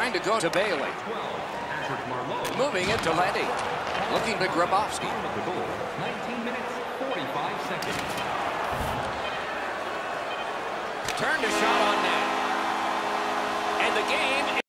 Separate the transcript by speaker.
Speaker 1: Trying to go to Bailey. Moving it to Letty. Looking to Grabowski.
Speaker 2: 19 minutes, 45 seconds.
Speaker 1: Turned a shot on net. And the game